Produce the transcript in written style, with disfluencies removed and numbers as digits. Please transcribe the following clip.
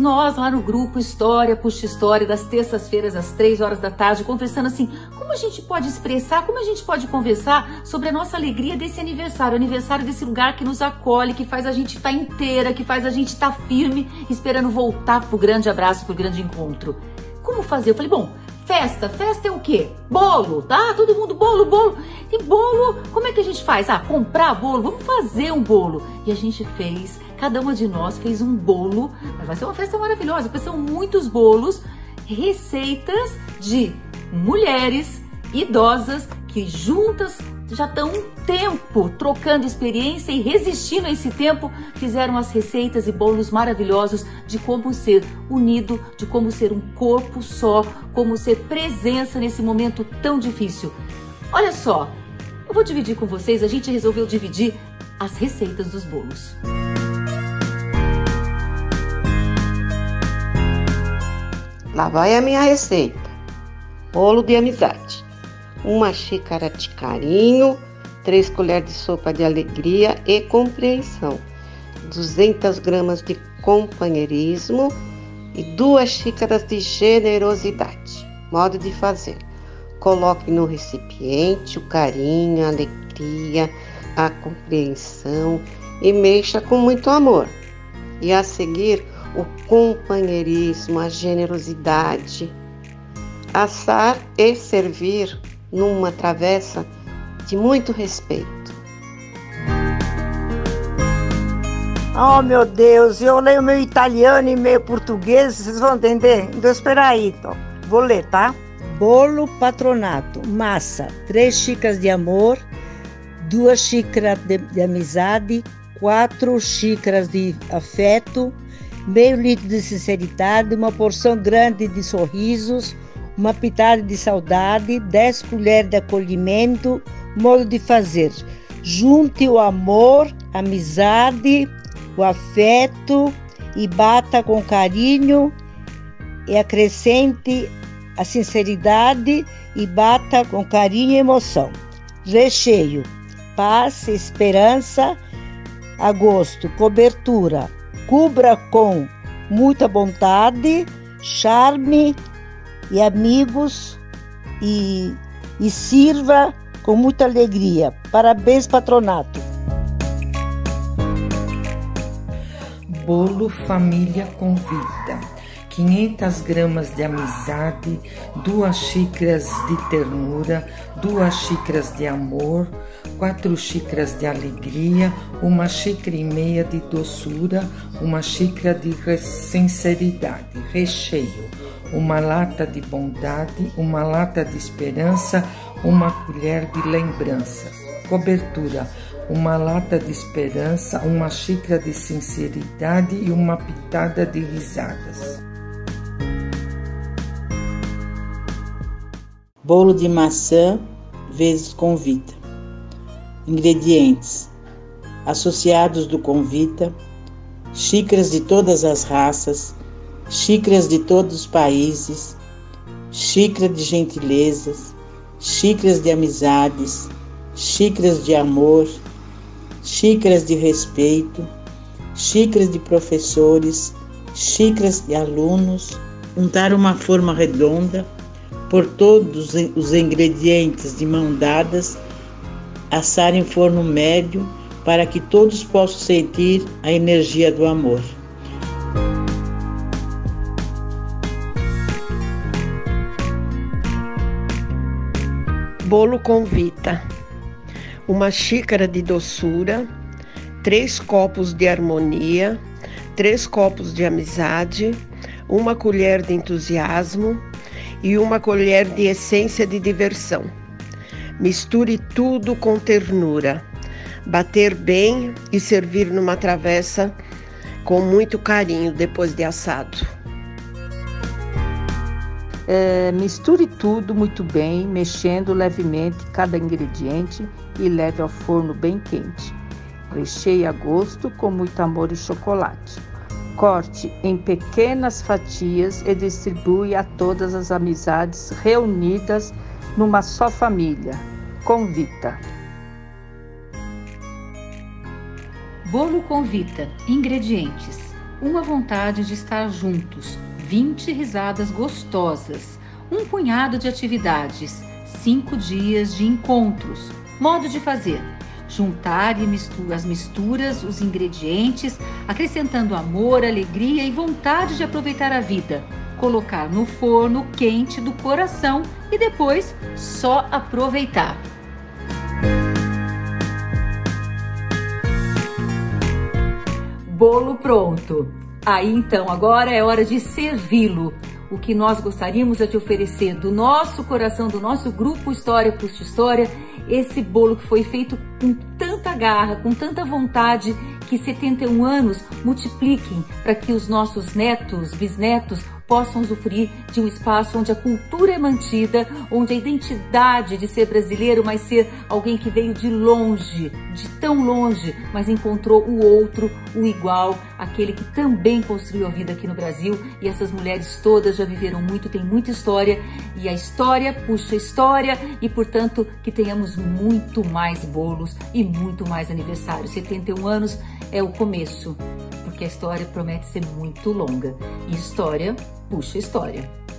nós lá no grupo História, Puxa História, das terças-feiras às 3 horas da tarde, conversando assim, como a gente pode expressar, como a gente pode conversar sobre a nossa alegria desse aniversário, o aniversário desse lugar que nos acolhe, que faz a gente estar inteira, que faz a gente estar firme, esperando voltar pro grande abraço, pro grande encontro. Como fazer? Eu falei, bom, festa é o quê? Bolo, tá? Todo mundo bolo. E bolo, como é que a gente faz? Comprar bolo, vamos fazer um bolo. E a gente fez, cada uma de nós fez um bolo, mas vai ser uma festa maravilhosa, porque são muitos bolos, receitas de mulheres idosas que juntas já estão um tempo trocando experiência e resistindo a esse tempo, fizeram as receitas e bolos maravilhosos de como ser unido, de como ser um corpo só, como ser presença nesse momento tão difícil. Olha só, eu vou dividir com vocês, a gente resolveu dividir as receitas dos bolos. Lá vai a minha receita. Bolo de amizade. 1 xícara de carinho, 3 colheres de sopa de alegria e compreensão, 200 gramas de companheirismo e 2 xícaras de generosidade. Modo de fazer: coloque no recipiente o carinho, a alegria, a compreensão e mexa com muito amor. E a seguir, o companheirismo, a generosidade. Assar e servir numa travessa de muito respeito. Oh, meu Deus, eu leio meio italiano e meio português, vocês vão entender? Então, espera aí, então. Vou ler, tá? Bolo patronato, massa, 3 xícaras de amor, 2 xícaras de amizade, 4 xícaras de afeto, meio litro de sinceridade, uma porção grande de sorrisos, uma pitada de saudade, 10 colheres de acolhimento. Modo de fazer: junte o amor, a amizade, o afeto e bata com carinho, e acrescente a sinceridade e bata com carinho e emoção. Recheio: paz, esperança, agosto, cobertura. Cubra com muita bondade, charme e amigos e sirva com muita alegria. Parabéns, patronato. Bolo Família Convida. 500 gramas de amizade, 2 xícaras de ternura, 2 xícaras de amor, 4 xícaras de alegria, 1,5 xícaras de doçura, 1 xícara de sinceridade. Recheio: 1 lata de bondade, 1 lata de esperança, 1 colher de lembranças. Cobertura: 1 lata de esperança, 1 xícara de sinceridade e 1 pitada de risadas. Bolo de maçã vezes convita. Ingredientes: associados do convita, xícaras de todas as raças, xícaras de todos os países, xícara de gentilezas, xícaras de amizades, xícaras de amor, xícaras de respeito, xícaras de professores, xícaras de alunos. Untar uma forma redonda, por todos os ingredientes de mão dadas, assar em forno médio para que todos possam sentir a energia do amor. Bolo convita: 1 xícara de doçura, 3 copos de harmonia, 3 copos de amizade, 1 colher de entusiasmo e 1 colher de essência de diversão. Misture tudo com ternura. Bater bem e servir numa travessa com muito carinho depois de assado. Misture tudo muito bem, mexendo levemente cada ingrediente e leve ao forno bem quente. Recheie a gosto com muito amor e chocolate. Corte em pequenas fatias e distribui a todas as amizades reunidas numa só família. Convita. Bolo convita. Ingredientes: uma vontade de estar juntos, 20 risadas gostosas, um punhado de atividades, 5 dias de encontros. Modo de fazer: juntar as misturas, os ingredientes, acrescentando amor, alegria e vontade de aproveitar a vida. Colocar no forno quente do coração e depois só aproveitar. Bolo pronto. Aí então, agora é hora de servi-lo. O que nós gostaríamos é de oferecer do nosso coração, do nosso grupo História Puxa História, esse bolo que foi feito com tanta garra, com tanta vontade, que 71 anos multipliquem para que os nossos netos, bisnetos, possam usufruir de um espaço onde a cultura é mantida, onde a identidade de ser brasileiro, mas ser alguém que veio de longe, de tão longe, mas encontrou o outro, o igual, aquele que também construiu a vida aqui no Brasil. E essas mulheres todas já viveram muito, têm muita história, e a história puxa história, e portanto que tenhamos muito mais bolos e muito mais aniversários. 71 anos é o começo, porque a história promete ser muito longa. E história puxa história.